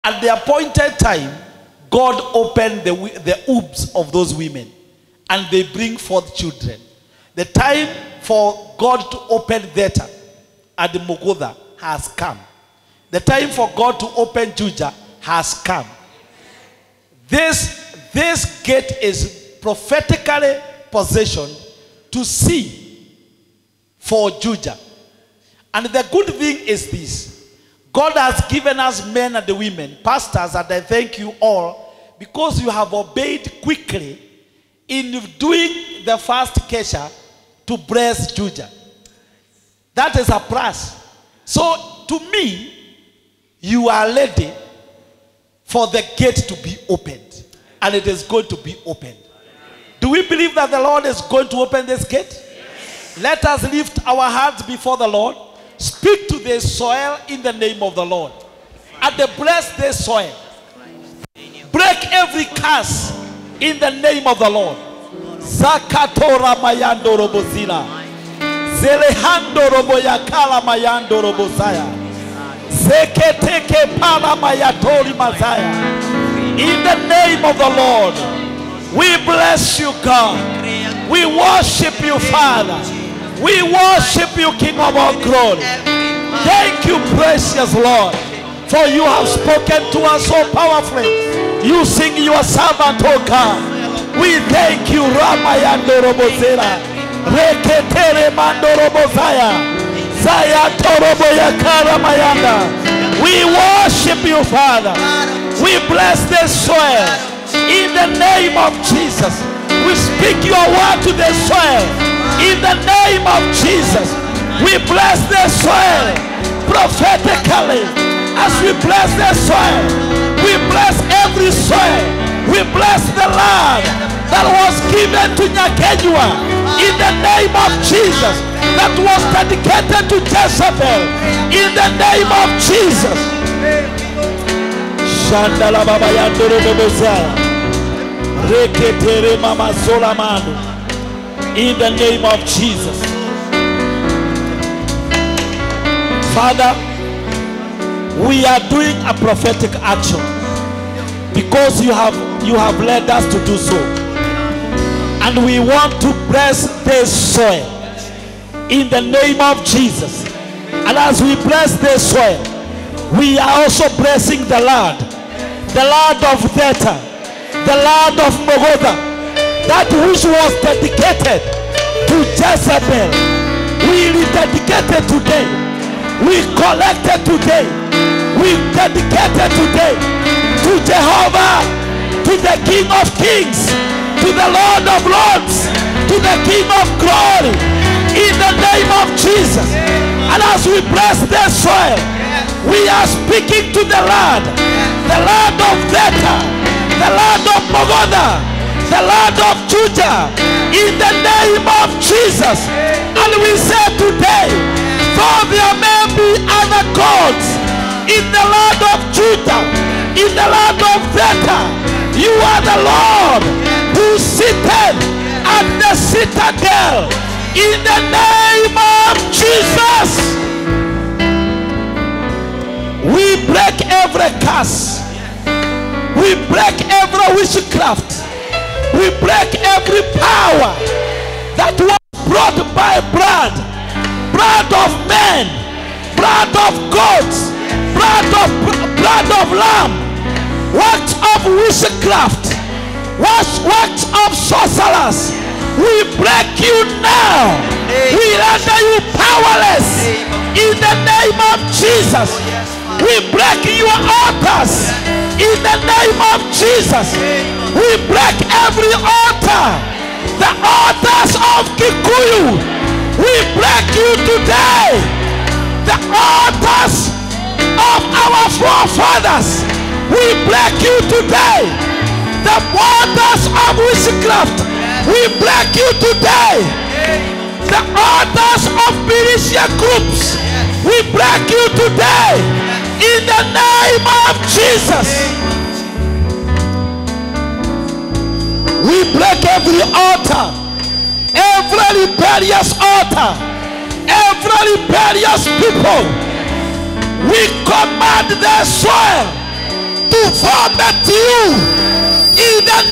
At the appointed time, God opened the wombs of those women, and they bring forth children. The time for God to open Theta at the Mogoda has come. The time for God to open Judah has come. This gate is prophetically positioned to see for Judah. And the good thing is this. God has given us men and the women, pastors, and I thank you all because you have obeyed quickly in doing the first kesha to bless Judah. That is a plus. So to me, you are ready for the gate to be opened. And it is going to be opened. Do we believe that the Lord is going to open this gate? Yes. Let us lift our hearts before the Lord. Speak to the soil in the name of the Lord. And bless this soil. Break every curse in the name of the Lord. Zakatora mayando robozina. Zelehando roboyakala mayando robozaya. Zeketeke para mayatori mazaya. In the name of the Lord, we bless you, God. We worship you, Father. We worship you, King of all glory. Thank you, precious Lord, for you have spoken to us so powerfully. Using your servant, oh God. We thank you, Ramayando Robozera. Reketere Mando Robozaya. Zaya Toroboya Karamayanda. We worship you, Father. We bless this soil in the name of Jesus. We speak your word to the soil in the name of Jesus. We bless the soil prophetically. As we bless the soil, we bless every soil. We bless the land that was given to Nyakejua in the name of Jesus, that was dedicated to Jezebel in the name of Jesus. Shandala baba yandoro bobozaya. Reketere mama solamando. In the name of Jesus. Father, we are doing a prophetic action because you have led us to do so. And we want to bless this soil in the name of Jesus. And as we bless this soil, we are also blessing the land of Theta, the land of Mogoda, that which was dedicated to Jezebel. We rededicated today. We collected today. We dedicated today to Jehovah, to the King of Kings, to the Lord of Lords, to the King of Glory, in the name of Jesus. And as we bless this soil, we are speaking to the land of Theta, the land of Mogoda, the land of Judah, in the name of Jesus. And we say today, though there may be other gods in the land of Judah, in the land of Theta, you are the Lord who sitteth at the citadel, in the name of Jesus. We break every curse. We break every witchcraft. We break every power that was brought by blood of men, blood of goats, blood of lamb, works of witchcraft, works of sorcerers. We break you now. We render you powerless in the name of Jesus. We break your altars in the name of Jesus. We break every altar, the altars of Kikuyu. We break you today. The altars of our forefathers. We break you today. The altars of witchcraft. We break you today. The altars of militia groups. We break you today. In the name of Jesus. We break every altar, every rebellious altar, every rebellious people. We command the soil vomit you